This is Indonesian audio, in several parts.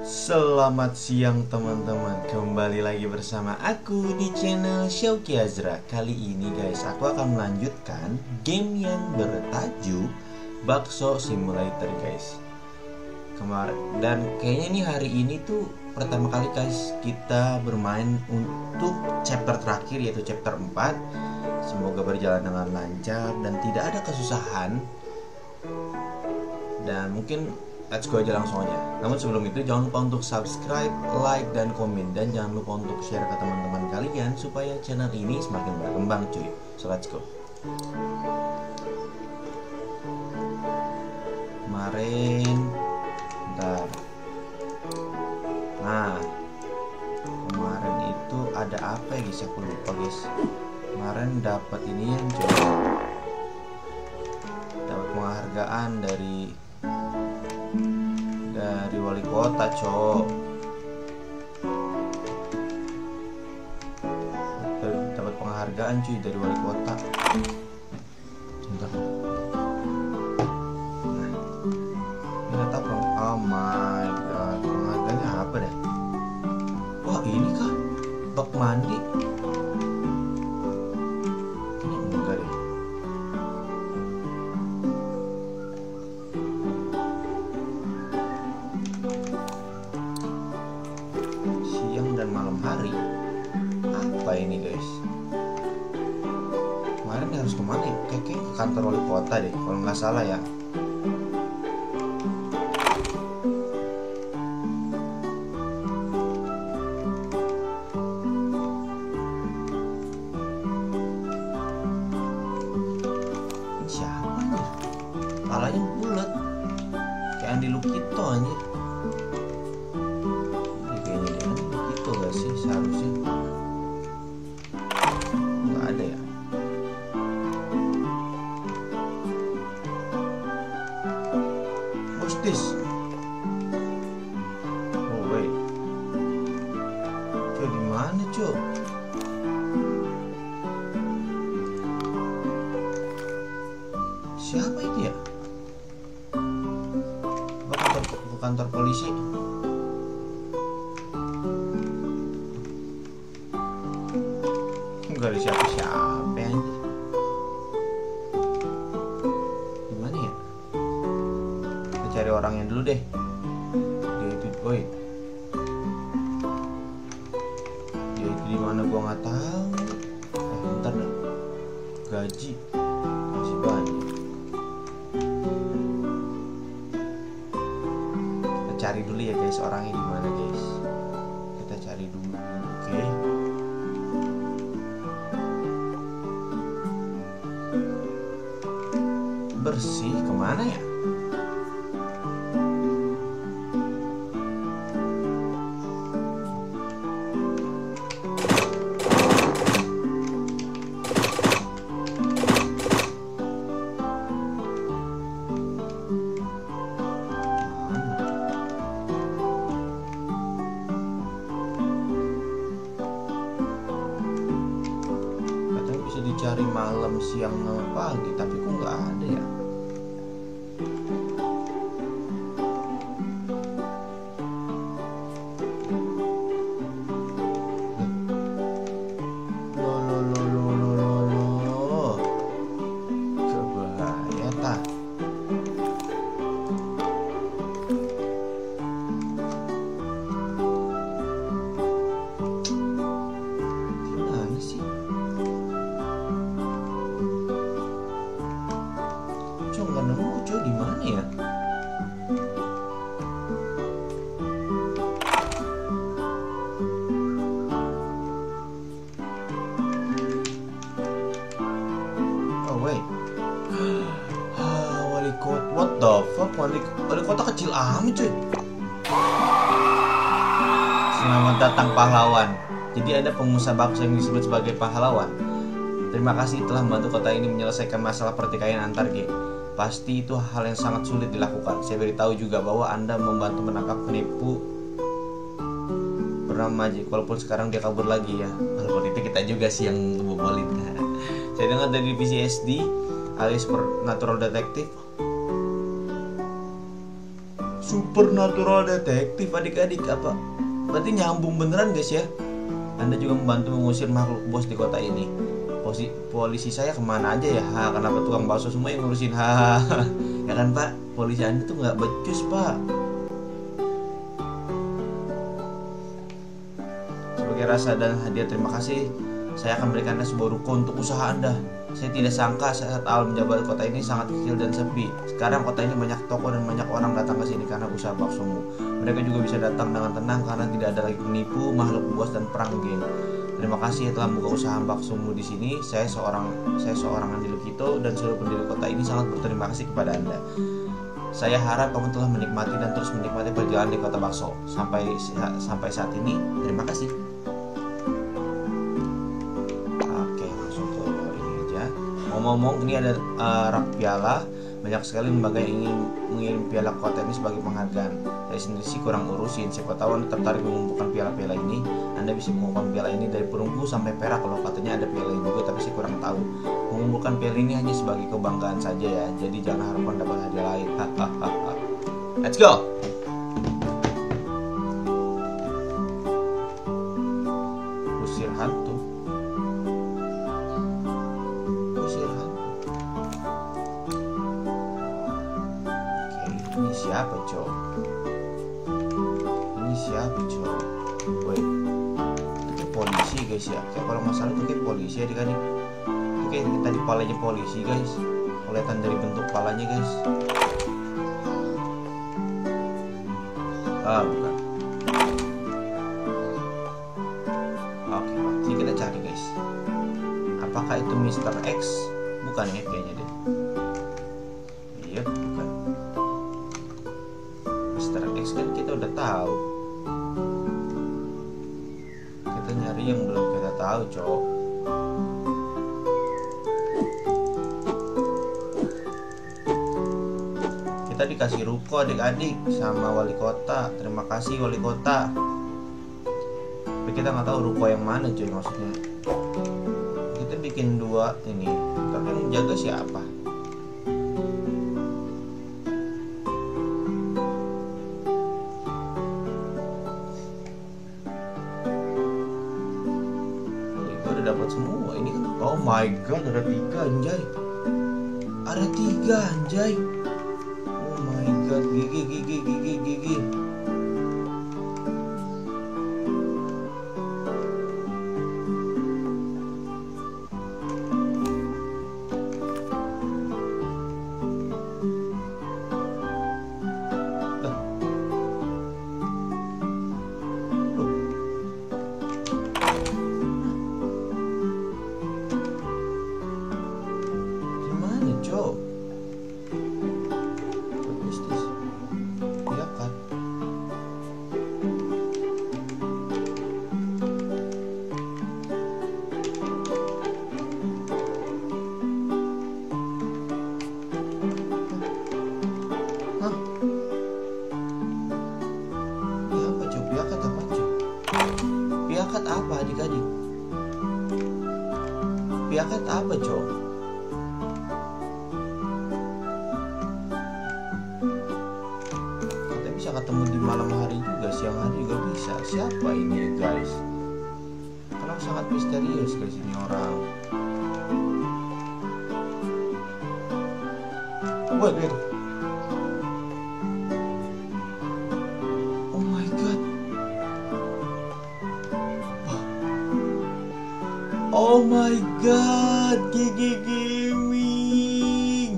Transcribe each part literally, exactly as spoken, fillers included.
Selamat siang teman-teman, kembali lagi bersama aku di channel Syauki Azra. Kali ini guys, aku akan melanjutkan game yang bertajuk Bakso Simulator guys. Kemarin dan kayaknya nih hari ini tuh pertama kali guys kita bermain untuk chapter terakhir, yaitu chapter empat. Semoga berjalan dengan lancar dan tidak ada kesusahan. Dan mungkin let's go aja langsung aja. Namun sebelum itu jangan lupa untuk subscribe, like, dan komen. Dan jangan lupa untuk share ke teman-teman kalian supaya channel ini semakin berkembang cuy. So let's go. Kemarin bentar. Nah kemarin itu ada apa ya guys, aku lupa guys. Kemarin dapat ini yang cuy, dapat penghargaan dari dari wali kota cok. Dapat penghargaan cuy dari wali kota. Bentar. Nah, ini kata apa? Oh my god, penghargaannya apa deh? Wah ini kah bak mandi? Ini enggak deh. Malam hari apa ini guys? Kemarin harus kemana ya? Kayak ke kantor wali kota deh kalau nggak salah ya. Ini siapa nih? Palanya bulat kayak Andi Lukito anjir. Sih seharusnya nggak ada ya. What's this? Oh wait, cuy di mana cuy? Siapa itu ya? Kantor, kantor polisi. Gak ada siapa-siapa ya. Gimana ya? Kita cari orangnya dulu deh. Dia itu, boy. Dia itu di mana gua nggak tahu. Eh, bentar dah. Gaji masih banyak. Kita cari dulu ya guys, orangnya di mana guys. Kita cari dulu, oke? Okay? Bersih kemana ya? Katanya bisa dicari malam, siang, pagi, tapi kok nggak ada ya? Nggak nemu cuy, di mana ya? Oh wait, ah, wali kota, what the fuck, wali, wali kota kecil amat cuy. Selamat datang pahlawan. Jadi ada pengusaha bakso yang disebut sebagai pahlawan. Terima kasih telah membantu kota ini menyelesaikan masalah pertikaian antar geng. Pasti itu hal yang sangat sulit dilakukan. Saya beritahu juga bahwa Anda membantu menangkap penipu bernama Magic. Walaupun sekarang dia kabur lagi ya. Walaupun itu kita juga sih yang ngebobolin. Saya dengar dari divisi S D alias Supernatural Detective. Supernatural detektif adik-adik apa? Berarti nyambung beneran guys ya. Anda juga membantu mengusir makhluk bos di kota ini. Polisi, polisi saya kemana aja ya? Ha, kenapa tukang bakso semua yang ngurusin? Ha, ya kan Pak, polisi Anda tuh nggak becus Pak. Sebagai rasa dan hadiah terima kasih, saya akan berikan Anda sebuah ruko untuk usaha Anda. Saya tidak sangka saat awal menjabat kota ini sangat kecil dan sepi. Sekarang kota ini banyak toko dan banyak orang datang ke sini karena usaha baksomu. Mereka juga bisa datang dengan tenang karena tidak ada lagi penipu, makhluk buas dan perang geng. Terima kasih telah membuka usaha baksomu di sini. Saya seorang saya seorang Andi Lukito dan seluruh penduduk kota ini sangat berterima kasih kepada Anda. Saya harap kamu telah menikmati dan terus menikmati perjalanan di kota bakso sampai sampai saat ini. Terima kasih. Ngomong-ngomong, ini ada uh, rak piala. Banyak sekali lembaga yang ingin mengirim piala ke kota ini sebagai penghargaan. Saya sendiri sih kurang urusin. Siapa tahu Anda tertarik mengumpulkan piala-piala ini. Anda bisa mengumpulkan piala ini dari perunggu sampai perak. Kalau katanya ada piala ini juga, tapi saya kurang tahu. Mengumpulkan piala ini hanya sebagai kebanggaan saja ya. Jadi jangan harapkan dapat hadiah lain. Hahaha. Let's go. Usir hantu. Ini siapa cowok? Ini siapa cowok? Woi, itu kayak polisi guys ya. Kayak kalau nggak salah itu kayak polisi ya adik-adik. Itu kayak tadi palanya polisi guys. Kelihatan dari bentuk palanya guys. Ah bukan. Oke, oke kita cari guys. Apakah itu mister X? Bukan ya kayaknya deh. Iya bukan. mister X kan kita udah tahu. Kita nyari yang belum kita tahu, cowok. Kita dikasih ruko adik-adik sama wali kota. Terima kasih wali kota. Tapi kita nggak tahu ruko yang mana cuy maksudnya. Kita bikin dua ini. Tapi yang jaga siapa? Dapat semua ini kan. Oh my god, ada tiga anjay. Ada tiga anjay. Oh my god, gigi gigi gigi gigi. Joe, what is this? Ya kan? Hah? Ini apa Joe? Piakat apa Joe? Piakat apa adik-adik? Piakat apa Joe? Bisa ketemu di malam hari juga, siang hari juga bisa. Siapa ini ya guys? Karena sangat misterius guys ini orang. Wait, wait. Oh my god. Oh my god, gigi gaming.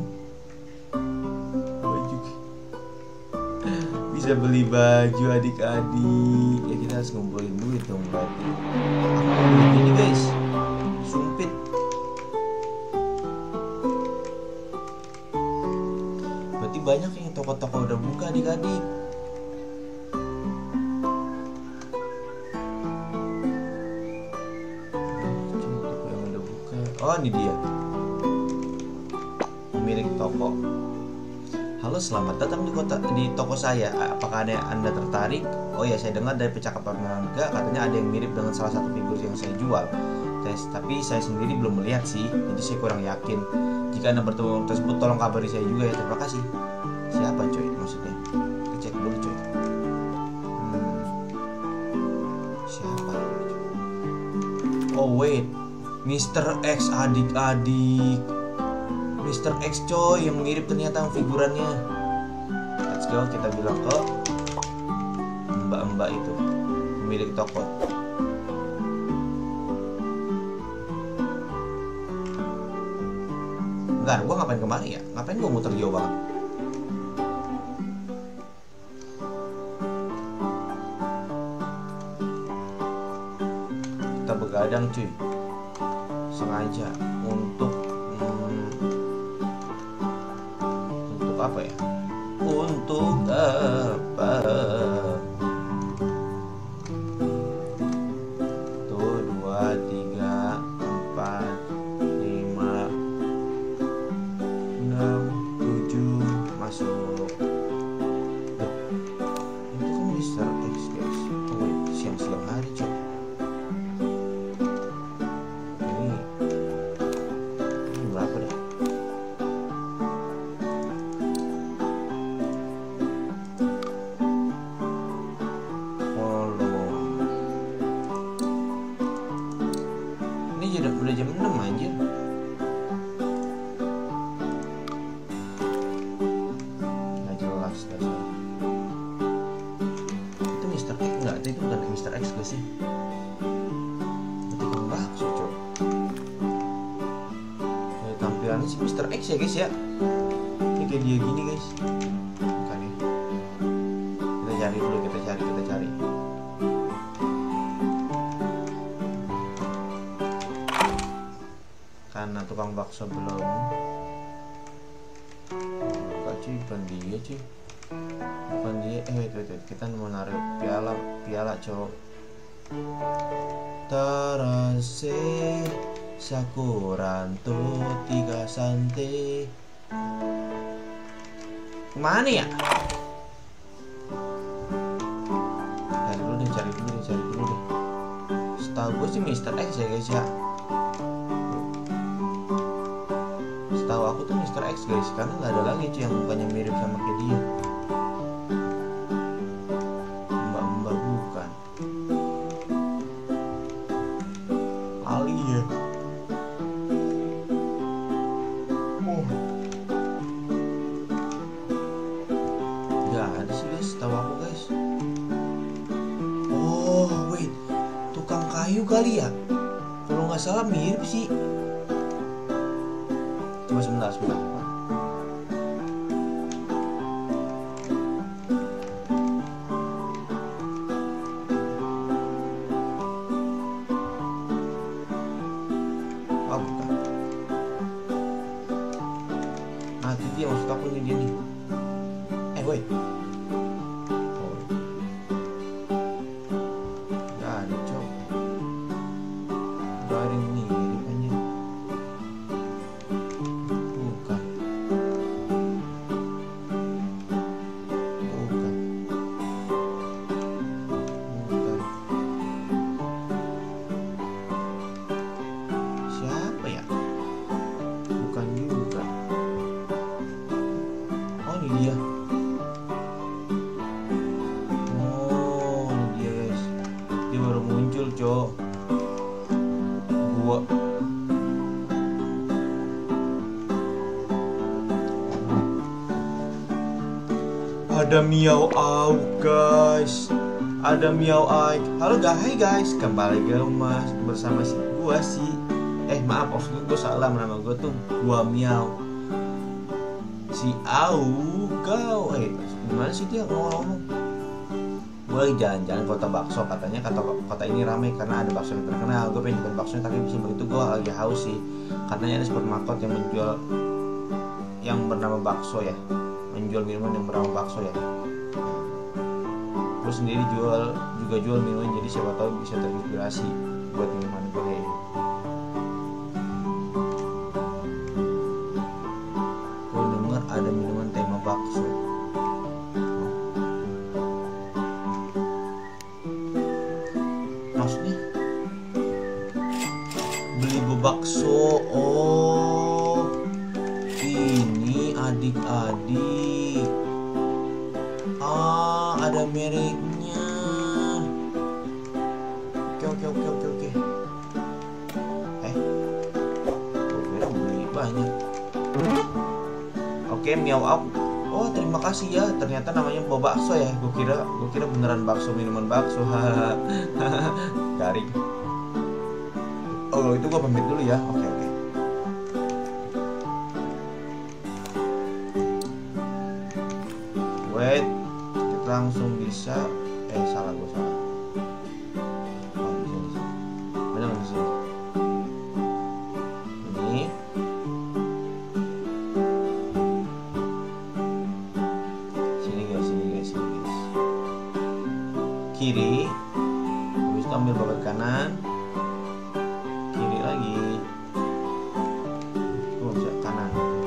Bisa beli baju adik-adik. Ya kita harus ngumpulin duit dong berarti. Aku mau beli ini guys, sumpit. Berarti banyak yang toko-toko udah buka adik-adik. Toko yang udah buka. Oh ini dia pemilik toko. Halo, selamat datang di kota di toko saya. Apakah ada Anda tertarik? Oh ya, saya dengar dari percakapan warga katanya ada yang mirip dengan salah satu figur yang saya jual. Tes, tapi saya sendiri belum melihat sih, jadi saya kurang yakin. Jika Anda bertemu tersebut, tolong kabari saya juga ya. Terima kasih. Siapa coy maksudnya? Kita cek dulu Oh wait, Mister X adik-adik, Mister X coy, yang mirip ternyata figurannya. Let's go, kita bilang ke mbak-mbak itu, pemilik toko. Bentar, gue ngapain kemari ya? Ngapain gue muter jauh banget? Kita begadang cuy, sengaja untuk hmm, untuk apa ya? Untuk apa? Tuh, dua, tiga, empat, lima, enam, tujuh, masuk. Duh, itu kan Mister X guys. Oh, siang-siang hari coy. Ini ini berapa deh? Oh loh. Ini udah udah jam enam anjir. Nggak jelas dasar. Itu Mister X nggak? Itu bukan Mister X gak sih? Itu kan bakso cok. Dari tampilannya sih Mister X ya guys ya. Ini kayak dia gini guys. Bukan ya? Kita cari dulu, kita cari, kita cari. Karena tukang bakso belum. Bukan cuy, bukan dia cuy. Bukan dia. Eh wait, wait, wait. Kita mau naruh piala, piala cowok. Terase sakuranto tiga sante. Kemana ya? Cari dulu deh, cari dulu deh, cari dulu deh. Setahu gue sih Mister X ya guys ya. Setahu aku tuh Mister X guys, karena nggak ada lagi cuy yang mukanya mirip sama kayak dia. Mbak-mbak bukan. Ali ya. Oh. Nggak ada sih guys, setahu aku guys. Oh wait, tukang kayu kali ya? Kalau nggak salah mirip sih. Coba sebentar, sebentar. Oh bukan. Nah itu dia maksud aku, ini dia nih. Eh wait. Oh. Gak ada cok. Gak ada yang mirip aja. Bukan. Bukan. Bukan. Siapa ya? Bukan juga. Oh ini dia. Oh ini dia guys. Dia baru muncul cok. Gua ada Miao Au guys. Ada Miao Ai. Halo guys, hai guys, kembali ke mas bersama si gua si eh maaf maksud gue salah, nama gue tuh gua Miao. Si Au kau eh gimana sih dia ngomong? Gue lagi jalan-jalan kota bakso, katanya kata kota ini ramai karena ada bakso yang terkenal. Gue pengen cobain baksonya tapi bisa begitu gue lagi haus sih. Katanya ada supermarket yang menjual yang bernama bakso ya, menjual minuman yang bernama bakso ya. Gue sendiri jual juga jual minuman, jadi siapa tahu bisa terinspirasi buat minuman gue kayak gitu. Gue dengar ada minuman tema bakso. Maksudnya beli bakso. Oh ini adik-adik. Ah ada mereknya. Oke oke oke oke oke. Oke, Miao Up. Oh, terima kasih ya. Ternyata namanya buah bakso ya. Gue kira, gue kira beneran bakso, minuman bakso. Garing. Oh, itu gue pamit dulu ya. Oke, oke. Wait, kita langsung bisa. Eh, salah gue salah. Oh, di sini. Benar di sini. Ini. Sini guys, sini guys, sini guys. Kiri. Habis itu ambil babat kanan. Kiri lagi. Oh, bisa kanan.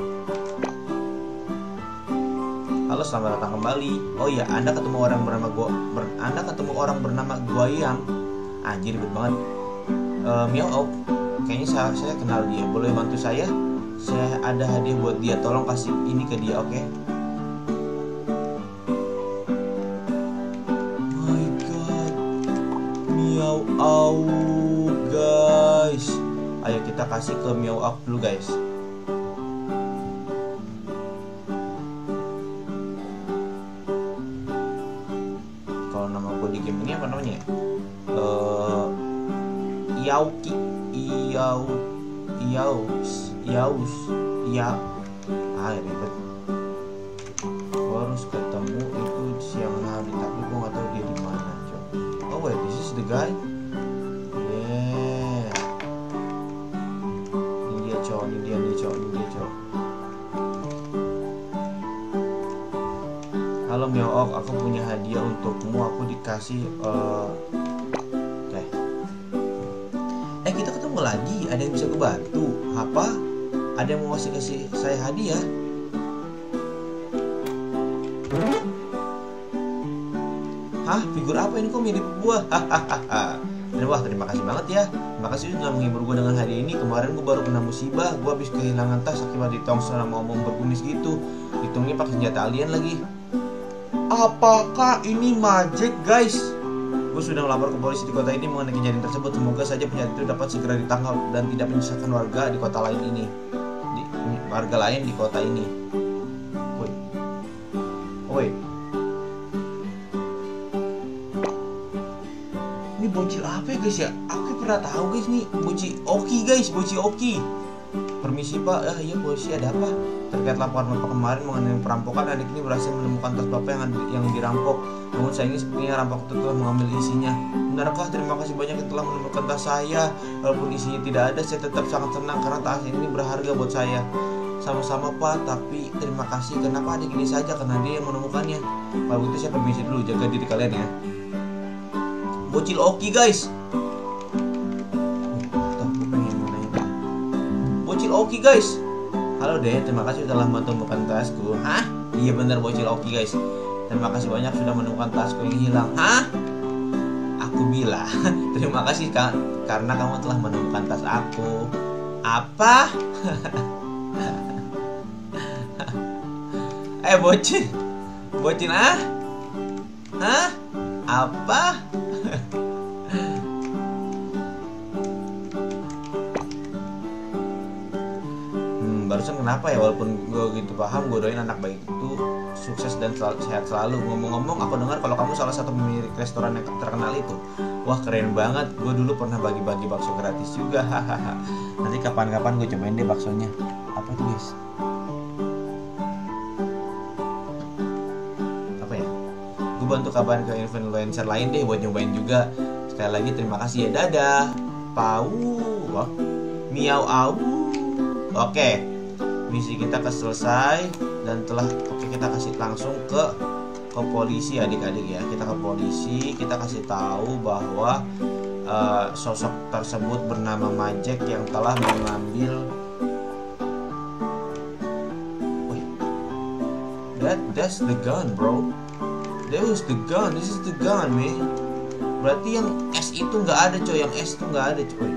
Halo, selamat datang kembali. Oh iya, Anda ketemu orang bernama gua ber, Anda ketemu orang bernama Guayam. Anjir, ribet banget. Uh, Miao Op. Kayaknya saya, saya kenal dia. Boleh bantu saya? Saya ada hadiah buat dia. Tolong kasih ini ke dia, oke? Okay? My God, Miao Au, guys. Ayo kita kasih ke Miao Up dulu, guys. Kalau nama gue di game ini apa namanya? Uh, Yauki, Iau, Iaus, Iaus, Ia. Ah, ribet. Gue harus ketemu itu siang hari, tapi gue nggak tahu dia di mana, coy. Oh wait, this is the guy. Yeah. Ini dia, coy. Ini dia, ini coy. Ini dia, coy. Halo Miao, aku punya hadiah untukmu. Aku dikasih uh... Oke. Eh, kita ketemu lagi. Ada yang bisa gue bantu? Apa? Ada yang mau kasih kasih saya hadiah? Hah? Figur apa ini, kok mirip gua? Hahaha. Wah, terima kasih banget ya. Terima kasih sudah menghibur gue dengan hadiah ini. Kemarin gue baru kena musibah. Gue habis kehilangan tas akibat ditongsor sama omong berkumis gitu. Hitungnya pakai senjata alien lagi. Apakah ini Majek, guys? Gue sudah melapor ke polisi di kota ini mengenai kejadian tersebut. Semoga saja penjahat itu dapat segera ditangkap dan tidak menyusahkan warga di kota lain ini. Di, warga lain di kota ini. Woi, woi. Ini bocil apa ya, guys ya? Aku pernah tahu, guys, nih bocil Oki, guys, bocil Oki. Permisi Pak, ah iya polisi, ada apa? Terkait laporan Bapak kemarin mengenai perampokan, adik ini berhasil menemukan tas Bapak yang yang dirampok. Namun sayangnya sepertinya rampok itu telah mengambil isinya. Benarkah? Terima kasih banyak yang telah menemukan tas saya. Walaupun isinya tidak ada, saya tetap sangat senang karena tas ini berharga buat saya. Sama-sama Pak, tapi terima kasih. Kenapa adik ini saja? Karena dia yang menemukannya. Kalau begitu saya permisi dulu, jaga diri kalian ya. Bocil Oki, guys. Bocil Oki, guys. Halo deh, terima kasih telah menemukan tasku. Hah? Iya bener, bocil Oki, guys. Terima kasih banyak sudah menemukan tasku yang hilang. Hah? Aku bilang terima kasih Kak, karena kamu telah menemukan tas aku. Apa? Eh bocil, bocil ah? Hah? Apa? Barusan kenapa ya, walaupun gue gitu paham, gue doain anak baik itu sukses dan sel sehat selalu. Ngomong-ngomong, aku dengar kalau kamu salah satu pemilik restoran yang terkenal itu. Wah, keren banget. Gue dulu pernah bagi-bagi bakso gratis juga. Hahaha. Nanti kapan-kapan gue cobain deh baksonya. Apa itu, guys? Apa ya? Gue bantu kabarin ke influencer lain deh buat nyobain juga. Sekali lagi terima kasih ya. Dadah. Pau. Wah. Miao au. Oke. Misi kita selesai dan telah oke kita kasih langsung ke ke polisi adik-adik ya. Kita ke polisi, kita kasih tahu bahwa uh, sosok tersebut bernama Majek yang telah mengambil. Wait, that that's the gun, bro. That was the gun. This is the gun, man. Berarti yang S itu nggak ada, coy. Yang S itu nggak ada, coy.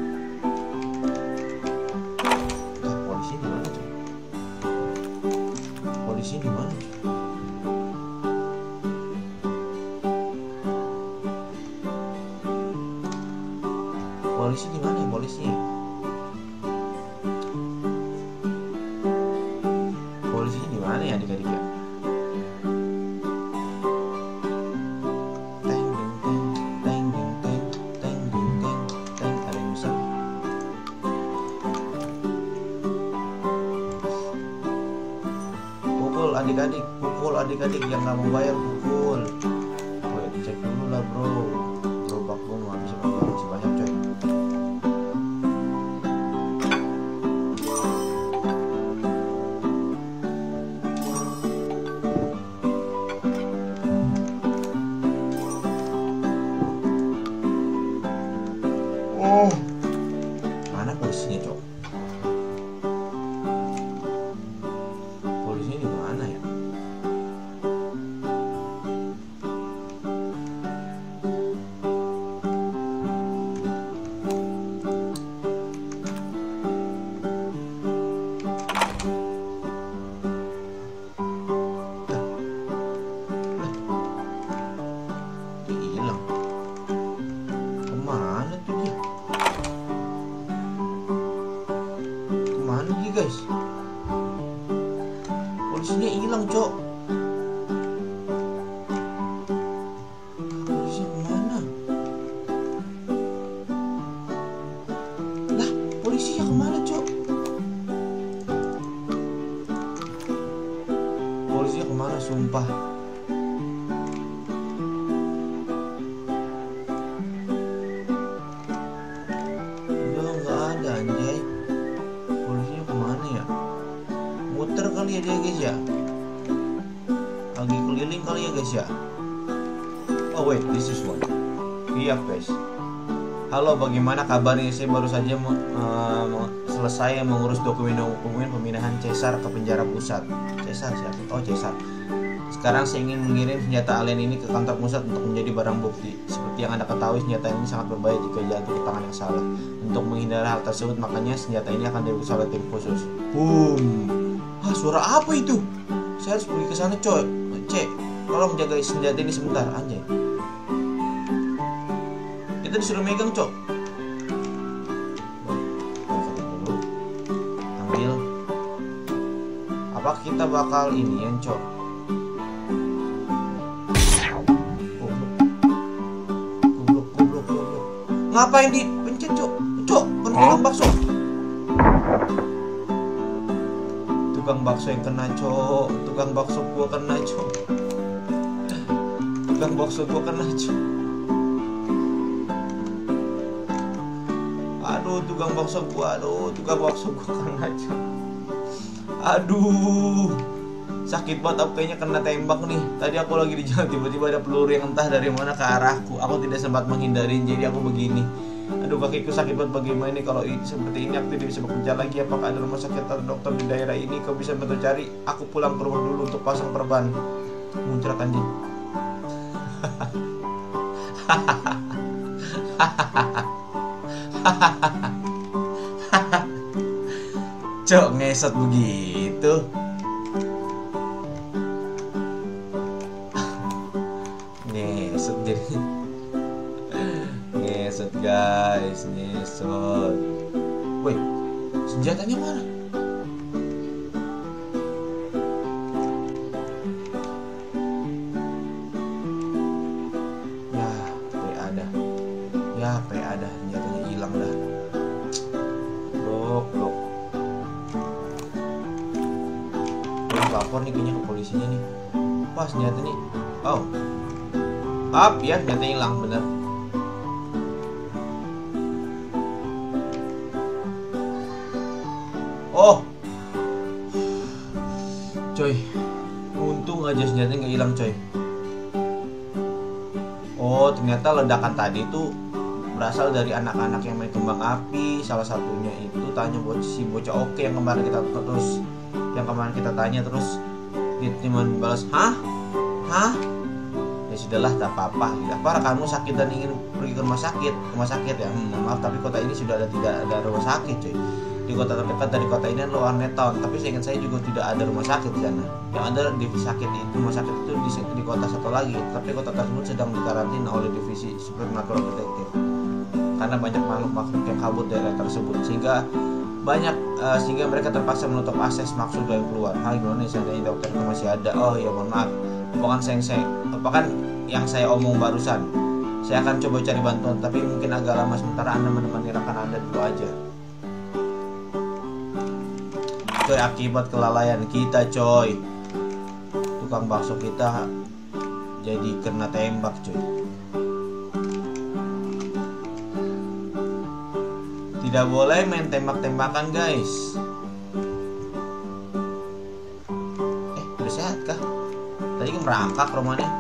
Polisi di mana? Polisi di mana ya, polisi? Polisi di mana ya, adik? adik-adik, pukul adik-adik yang nggak mau bayar, pukul. Wait, cek dulu lah bro. Gerobak gue mau habis apa, masih banyak coy. Oh, mana polisinya cok? Polisinya di mana ya? Dia hilang. Kemana tuh dia? Kemana dia guys? Polisinya hilang cok. Polisinya kemana? Lah, polisinya kemana cok? Polisinya kemana sumpah? Udah nggak ada anjay. Polisinya kemana ya? Muter kali ya dia guys ya. Lagi keliling kali ya guys ya. Oh wait, this is one. Iya guys. Halo, bagaimana kabarnya? Saya baru saja me- uh, me- selesai mengurus dokumen-dokumen pemindahan Caesar ke penjara pusat. Caesar siapa? Oh Caesar. Sekarang saya ingin mengirim senjata alien ini ke kantor pusat untuk menjadi barang bukti. Seperti yang Anda ketahui, senjata ini sangat berbahaya jika jatuh ke tangan yang salah. Untuk menghindari hal tersebut, makanya senjata ini akan diusaha oleh tim khusus. Boom. Ah, suara apa itu? Saya harus pergi ke sana, coy. Cek, tolong jaga senjata ini sebentar, anjay. Kita disuruh megang, cok. Ambil. Apa kita bakal ini ya, cok? Goblok, goblok, goblok. Ngapain dipencet, cok? Cok, penumpang bakso. Tukang bakso yang kena cok, tukang bakso gua kena cok, tukang bakso gua kena cok. Aduh, tukang bakso gua, aduh, tukang bakso gua kena cok. Aduh, sakit banget, aku kayaknya kena tembak nih. Tadi aku lagi di jalan, tiba-tiba ada peluru yang entah dari mana ke arahku. Aku tidak sempat menghindarin, jadi aku begini. Aduh, kakiku sakit banget. Bagaimana ini kalau ini, seperti ini aku tidak bisa bekerja lagi. Apakah ada rumah sakit atau dokter di daerah ini? Kau bisa bantu cari? Aku pulang ke rumah dulu untuk pasang perban. Muncrat anjing. Cok, ngesot begitu. Ngesot jadi. Ngesot guys, ngesot. Woi, senjatanya mana? Ya, P ada. Ya, P ada, senjatanya hilang dah. Blok, blok. Gue lapor nih kayaknya ke polisinya nih. Wah, senjata nih. Oh. Up ya, senjata hilang bener. Oh, coy, untung aja senjatanya nggak hilang coy. Oh, ternyata ledakan tadi itu berasal dari anak-anak yang main kembang api. Salah satunya itu tanya buat si bocah oke yang kemarin kita terus, yang kemarin kita tanya terus dia cuma balas, hah, hah. Ya sudahlah, tak apa-apa. Apa kamu sakit dan ingin pergi ke rumah sakit? Rumah sakit ya. Hmm, maaf, tapi kota ini sudah ada tidak ada rumah sakit coy. Di kota terdekat dari kota ini adalah Warnet Town, tapi seingat saya juga tidak ada rumah sakit di sana. Yang ada divisi sakit itu, rumah sakit itu di, di kota satu lagi, tapi kota tersebut sedang dikarantina oleh divisi Supernatural Detective karena banyak makhluk-makhluk yang kabur dari daerah tersebut, sehingga banyak uh, sehingga mereka terpaksa menutup akses masuk dan keluar. Hal gimana seandainya dokter itu masih ada? Oh ya, mohon maaf, bukan saya, saya bukan yang saya omong barusan. Saya akan coba cari bantuan, tapi mungkin agak lama. Sementara Anda menemani rekan Anda dulu aja. Coy, akibat kelalaian kita coy. tukang bakso kita jadi kena tembak cuy. Tidak boleh main tembak-tembakan guys. Eh udah sehat kah? Tadi kan merangkak rumahnya.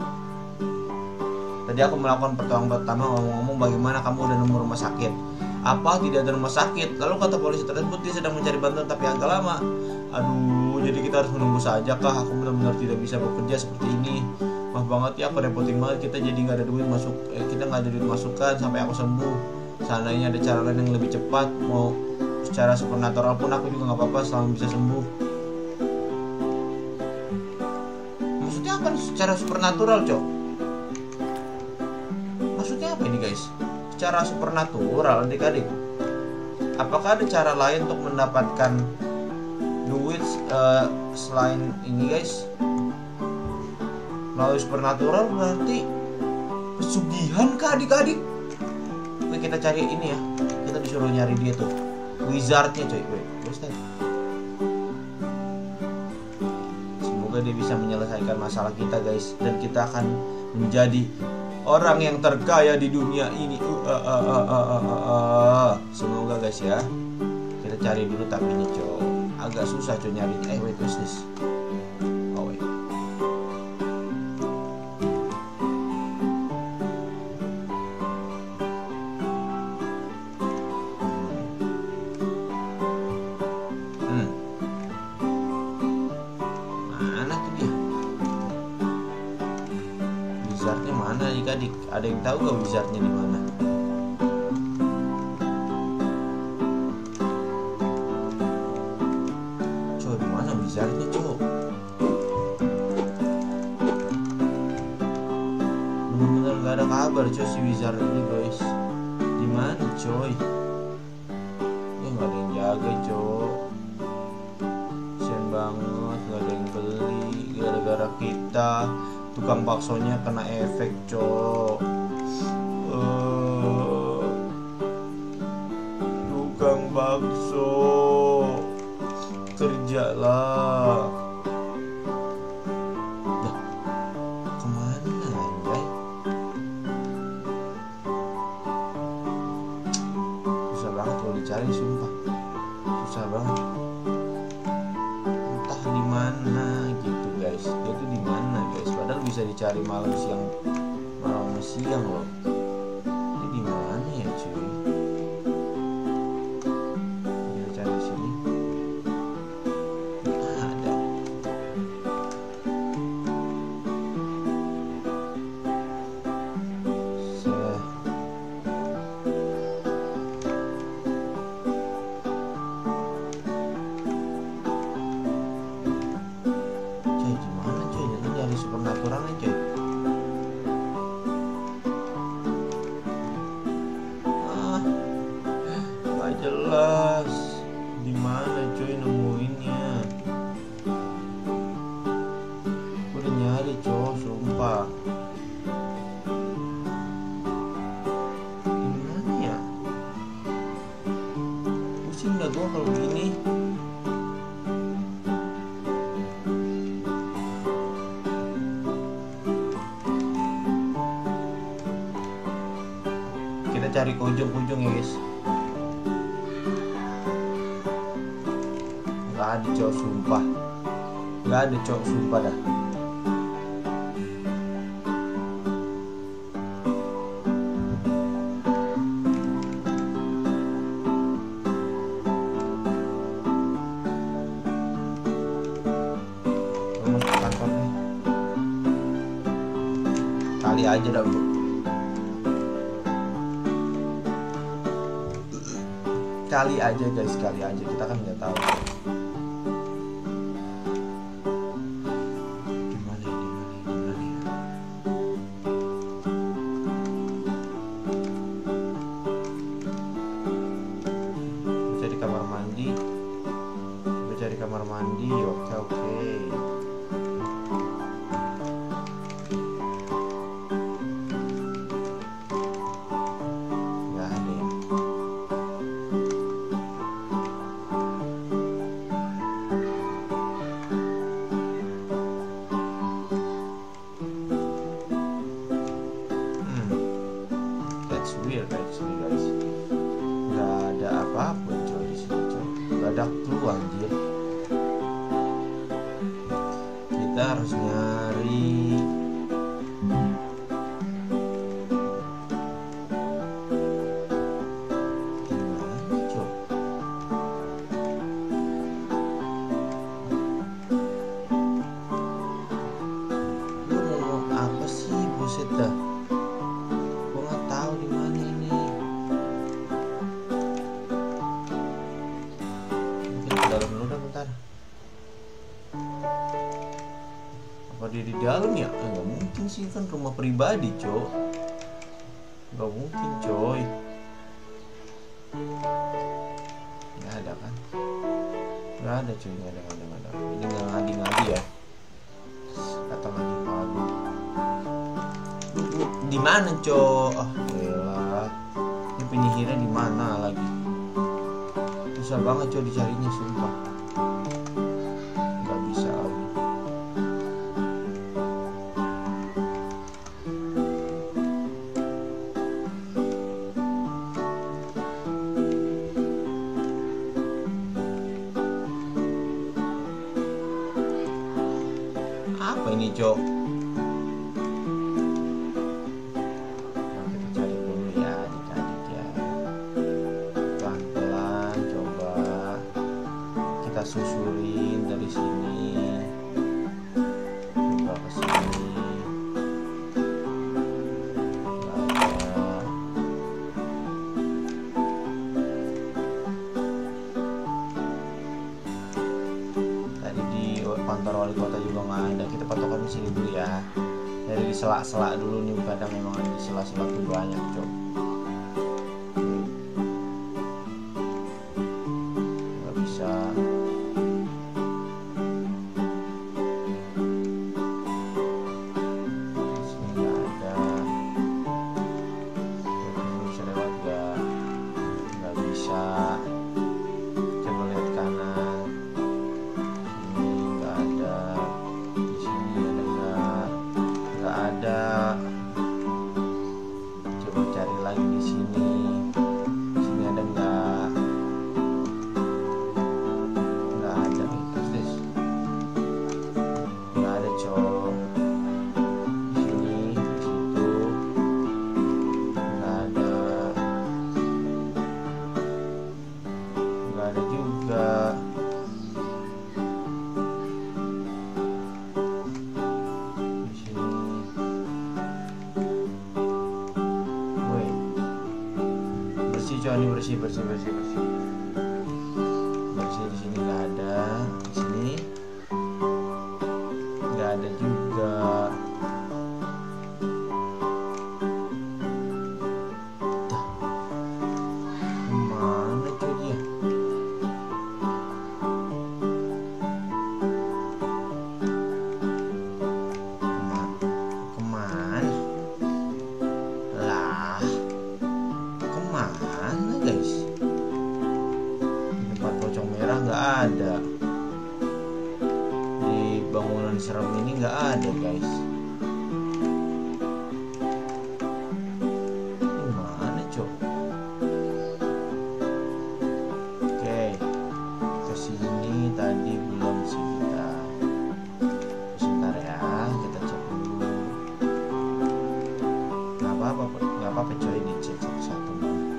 Tadi aku melakukan pertolongan pertama, ngomong-ngomong bagaimana kamu udah nemu rumah sakit. Apa tidak ada rumah sakit? Lalu kata polisi tersebut dia sedang mencari bantuan tapi agak lama. Aduh, jadi kita harus menunggu saja kah? Aku benar-benar tidak bisa bekerja seperti ini. Maaf banget ya, aku repotin banget. Kita jadi nggak ada duit masuk, eh, kita nggak ada duit masukan sampai aku sembuh. Seandainya ada cara lain yang lebih cepat, mau secara supernatural pun aku juga nggak apa-apa selama bisa sembuh. Maksudnya apa secara supernatural, Cok? Maksudnya apa ini guys? Secara supernatural adik-adik. Apakah ada cara lain untuk mendapatkan duit uh, selain ini guys? Melalui supernatural berarti pesugihan kah adik-adik? Oke, kita cari ini ya. Kita disuruh nyari dia tuh wizardnya coy. Wait, semoga dia bisa menyelesaikan masalah kita guys, dan kita akan menjadi orang yang terkaya di dunia ini. Uh, uh, uh, uh, uh, uh, uh. Semoga guys ya. Kita cari dulu tapi ini coy. Agak susah coy nyarinya. Eh wait, what's this? Oh wait. Hmm. Mana tuh dia? Wizardnya mana adik-adik? Ada yang tahu gak wizardnya di mana? Coy, di mana wizardnya, coy? Bener-bener gak ada kabar coy si wizard ini guys. Di mana coy? Ya gak ada yang jaga coy. Kasian banget, gak ada yang beli gara-gara kita. Tukang baksonya kena efek cok. uh, Tukang bakso, kerjalah. Nah, kemana anjay? Susah banget kalau dicari, sumpah susah banget. Entah di mana gitu guys. Dia tuh di mana guys? Padahal bisa dicari malam siang, malam siang loh. Ini di mana ya cuy? Kita cari di sini. Nggak ada. Saya. Coy, gimana coy? Nanti nyari supernatural aja coy. Ah, nggak jelas. Di mana coy nemuinnya? Gue udah nyari coy, sumpah. Di mana ya? Pusing dah gue kalau begini. Kita cari ke ujung-ujung ya guys. Gak ada cowok, sumpah. Gak ada cowok, sumpah dah. Gue masuk ke kantor nih. Kali aja dah bro. Kali aja guys, kali aja, kita kan nggak tahu. Gimana ya, gimana ya, gimana ya? Coba cari kamar mandi. Coba cari kamar mandi. Oke oke. Nggak ada ya. reveal guys, ini guys. Nggak ada apa-apa coy di sini coy. Nggak ada clue anjir. Kita harus nyari. Dah, gua nggak tahu di mana ini. Mungkin di dalam dulu dah bentar. Apa dia di dalam ya? Eh, nggak mungkin sih, kan rumah pribadi cok. Nggak mungkin coy. Nggak ada kan? Nggak ada coy, nggak ada, nggak ada, nggak ada. Ini nggak ngadi-ngadi ya. Kata lagi palu. Di mana cok? Ah, gila. Ini penyihirnya di mana lagi? Susah banget cok dicarinya, sumpah. Gak bisa lagi. Apa ini cok? Susurin dari sini, coba ke sini. Ada. Tadi di kantor wali kota juga nggak ada. Kita patokan di sini dulu ya. Dari di selak-selak dulu nih, kadang memang ada di selak-selak tuh banyak cok. Nggak bisa. Coba lihat kanan, ini nggak ada, di sini ada nggak? Nggak ada. Coba cari lagi di sini, di sini ada nggak? Nggak ada. Terus nggak ada cowok. Di sini, di situ nggak ada. Ada juga. Di sini. Woi. Bersih coy, ini bersih, bersih, bersih, bersih. Bersih, di sini nggak ada. Di sini nggak ada juga. Nggak ada di bangunan serem ini, nggak ada guys. Ini mana cok? Oke, ke sini tadi belum sih kita. Sebentar ya, kita cek dulu. Nggak apa-apa, nggak apa-apa coy, dicek satu-satu.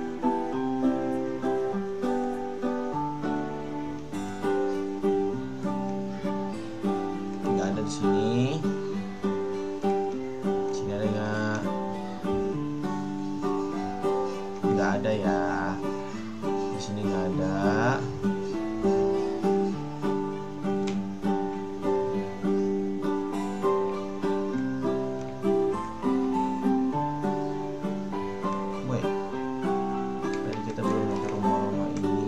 Di sini, sini ada nggak? Nggak ada ya. Di sini nggak ada. Woi, tadi kita belum ke rumah-rumah ini.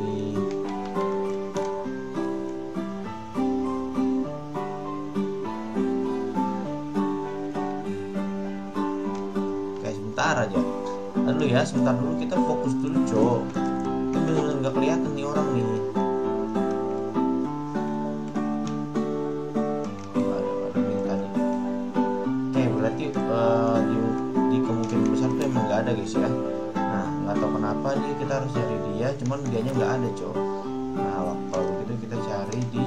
Sebentar aja, lalu ya, sebentar dulu, kita fokus dulu cok. Ini bener-bener nggak kelihatan nih orang nih. Nggak ada, nggak ada nih tadi. Oke, berarti uh, di, di kemungkinan besar tuh emang nggak ada guys ya. Nah, nggak tahu kenapa nih kita harus cari dia, cuman dianya nggak ada, cok. Nah, kalau begitu kita cari di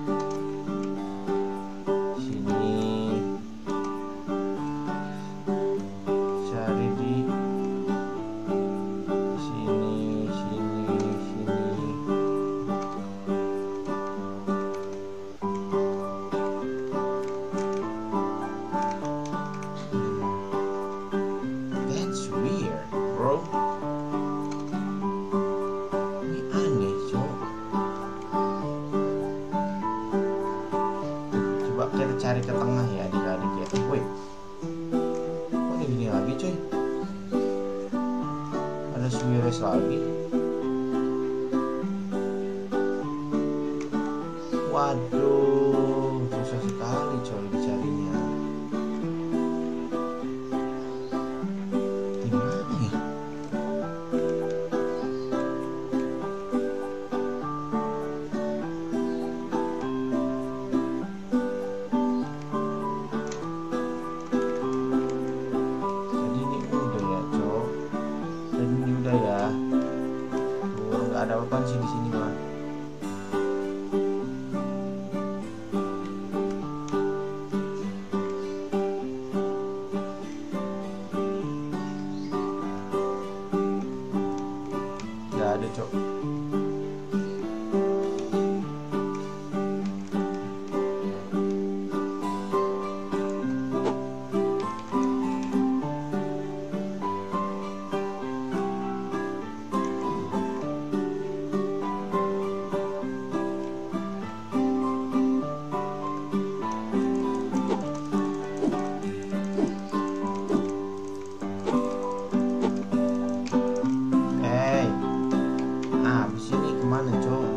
sini, cari di sini, sini, sini. That's weird, bro. Ini aneh, cok. Coba kita cari ke tengah ya, adik-adik ya. Woi, kok kayak gini lagi, coy? Ada Suires lagi. Waduh, susah sekali, coy, dicarinya. Gimana ya? Tadi ini udah ya, cok. Tadi ini udah ya. Tuh, nggak ada apa-apa sih di sini mah. Nggak ada, cok. Hey, ah, abis ini kemana, cok?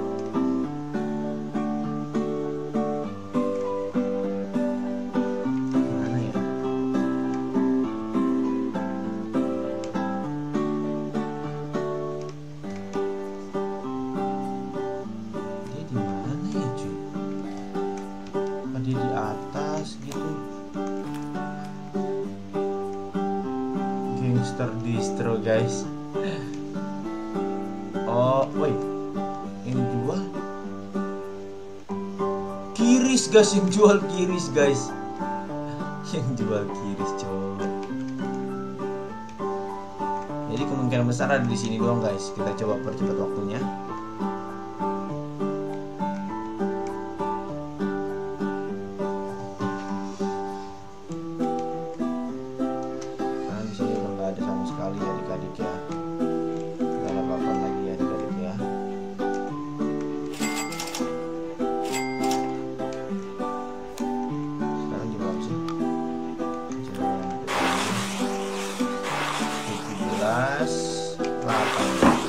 Mana ya? Dia di mana ya, cuy? Apa dia di atas gitu? Gangster distro, guys. Oh, woi, yang jual Kiris, guys. Yang jual Kiris, guys. Yang jual Kiris, cowok. Jadi kemungkinan besar ada di sini doang, guys. Kita coba percepat waktunya. Nah, di sini udah nggak ada sama sekali ya, adik-adik ya. Nggak ada apa-apa lagi ya, adik-adik ya. Sekarang jam berapa sih? tujuh belas, delapan belas.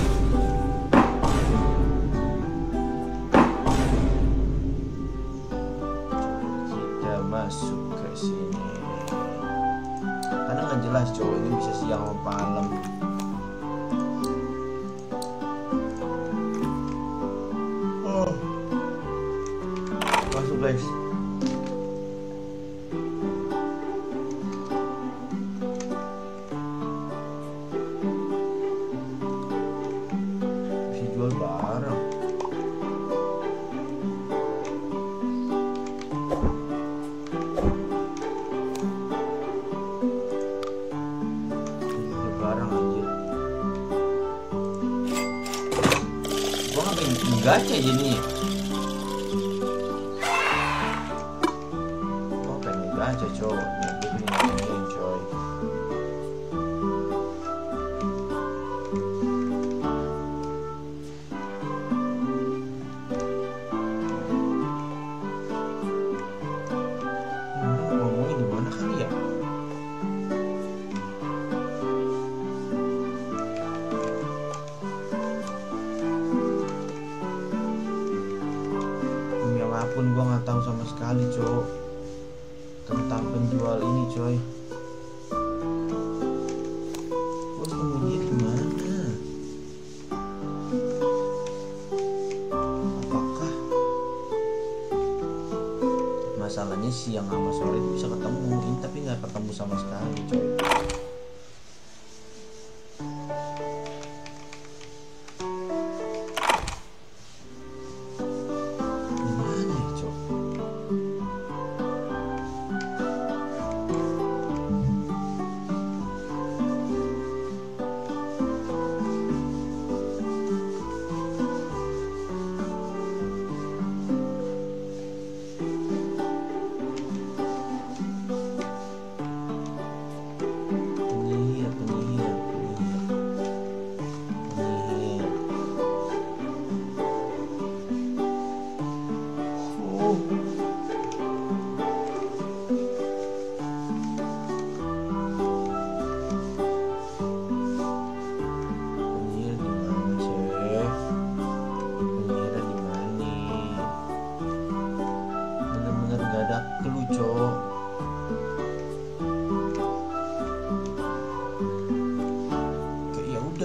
Kita masuk ke sini. Karena nggak jelas, cowok, ini bisa siang atau malam. Oh, masuk, guys. Bisa jual barang. Jual barang anjir. Gua ngapain gacha jadinya? Gua pengen gacha, cowok. Nih, gue pengen ngapain, coy. Ini ngomongin di mana kali ya? Demi apapun gua nggak tahu sama sekali, cowok, tentang penjual ini, coy. Gua harus nemuin dia di mana? Apakah masalahnya siang sama sore itu bisa ketemu, ini tapi nggak ketemu sama sekali, coy.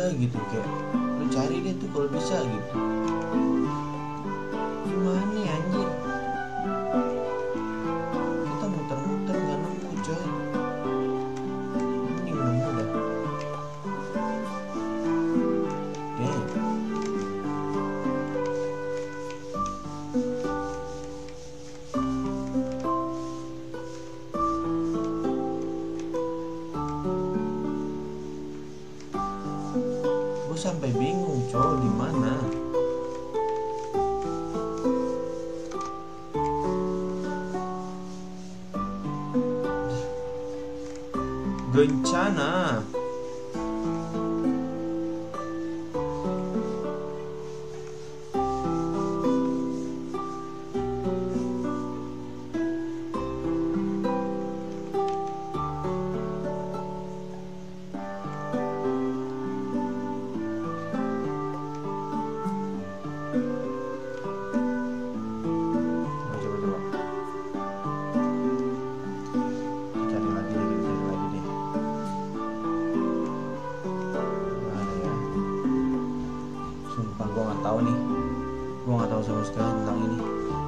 ada gitu, kayak lu cari deh tuh kalau bisa gitu. Gimana ya anjir, kita muter-muter nggak nemu coy. Ini nemu dah. Damn. Gue sampai bingung coy di mana. Bencana. Gue nggak tahu nih, gue nggak tahu sama sekali tentang ini.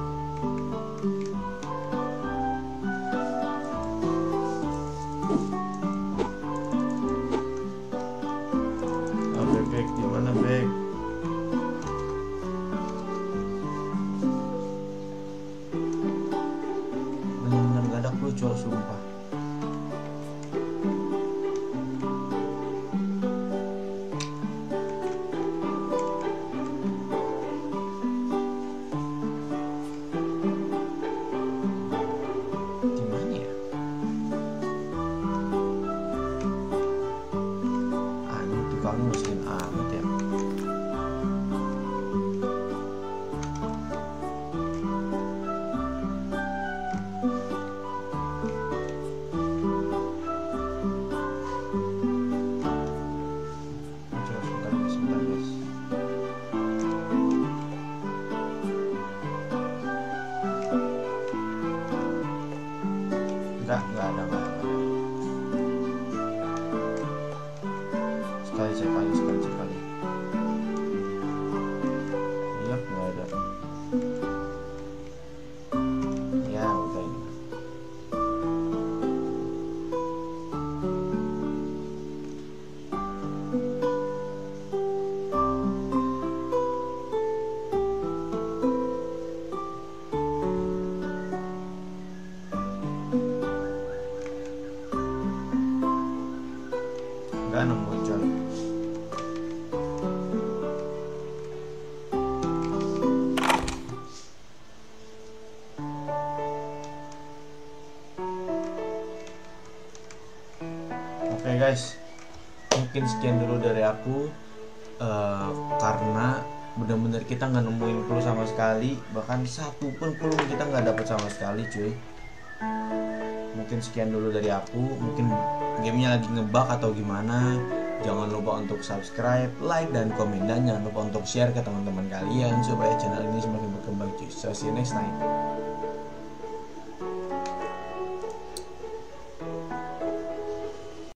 Oh, bebek di mana bebek? Bener-bener gak ada clue coy, sumpah. Kamu mesin amat ya. Coba sebentar guys, sebentar guys. Enggak, enggak ada, enggak ada. Sekali cek lagi, sekali cek lagi. Iya, nggak ada. Ya udah ini. Nggak nemu coy. Oke guys, mungkin sekian dulu dari aku, uh, karena benar-benar kita nggak nemuin clue sama sekali, bahkan satu pun clue kita nggak dapet sama sekali cuy. Mungkin sekian dulu dari aku, mungkin gamenya lagi ngebug atau gimana. Jangan lupa untuk subscribe, like, dan komen, dan jangan lupa untuk share ke teman-teman kalian supaya channel ini semakin berkembang cuy. So see you next time.